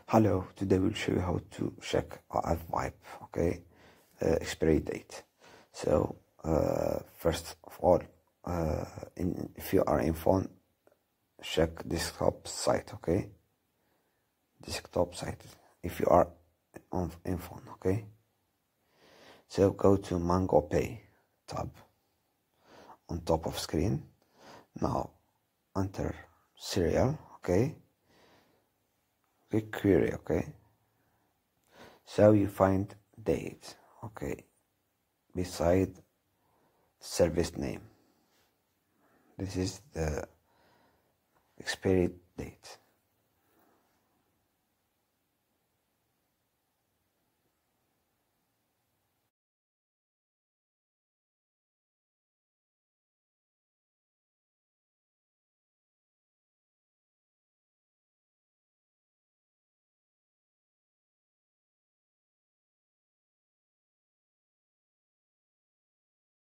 Hello, today we'll show you how to check a vibe, okay, expiry date. So first of all, if you are in phone, check desktop site, okay, desktop site if you are in phone, okay. So go to Mango Pay tab on top of screen. Now enter serial, okay, click query, okay. So you find date, okay, beside service name. This is the expiry date.